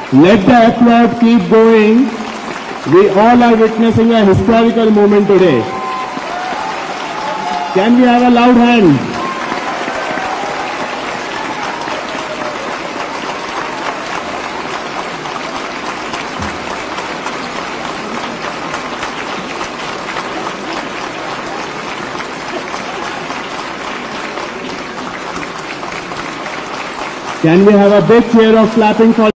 Let the applaud keep going. We all are witnessing a historical moment today. Can we have a loud hand? Can we have a big cheer of clapping for